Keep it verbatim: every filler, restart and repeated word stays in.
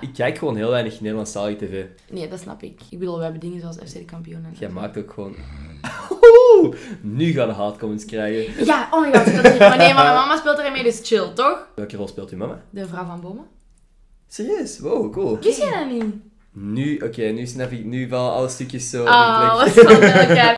Ik kijk gewoon heel weinig Nederlandstalige tv. Nee, dat snap ik. Ik bedoel, we hebben dingen zoals F C de kampioen. Jij maakt ook gewoon... Oeh, nu gaan de haatcomments krijgen. Ja, oh my god. Dat is... Maar nee, maar mijn mama speelt erin mee, dus chill, toch? Welke rol speelt uw mama? De vrouw van Bomen. Serieus? Wow, cool. Wist jij dat niet? Nu, oké, okay, nu snap ik, nu vallen alle stukjes zo Ah, in wat plek. van elkaar.